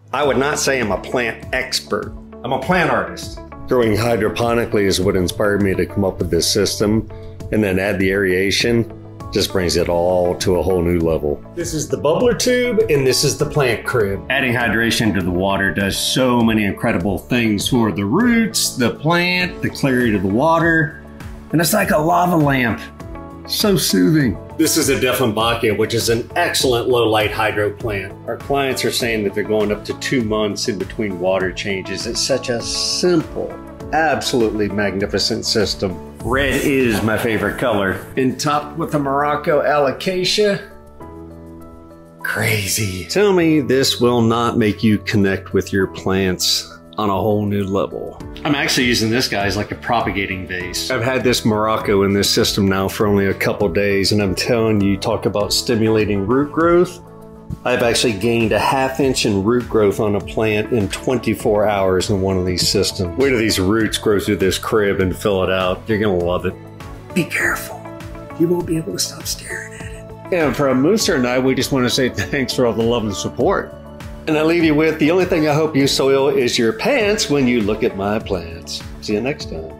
I would not say I'm a plant expert. I'm a plant artist. Growing hydroponically is what inspired me to come up with this system, and then add the aeration just brings it all to a whole new level. This is the bubbler tube, and this is the plant crib. Adding hydration to the water does so many incredible things for the roots, the plant, the clarity of the water, and it's like a lava lamp. So soothing. This is a Dieffenbachia, which is an excellent low-light hydro plant. Our clients are saying that they're going up to 2 months in between water changes. It's such a simple, absolutely magnificent system. Red is my favorite color. And topped with a Morocco alocasia. Crazy. Tell me this will not make you connect with your plants on a whole new level. I'm actually using this guy as like a propagating vase. I've had this Morocco in this system now for only a couple days, and I'm telling you, talk about stimulating root growth. I've actually gained a ½ inch in root growth on a plant in 24 hours in one of these systems. Wait till these roots grow through this crib and fill it out. You're gonna love it. Be careful. You won't be able to stop staring at it. And from Mooser and I, we just want to say thanks for all the love and support. And I leave you with, the only thing I hope you soil is your pants when you look at my plants. See you next time.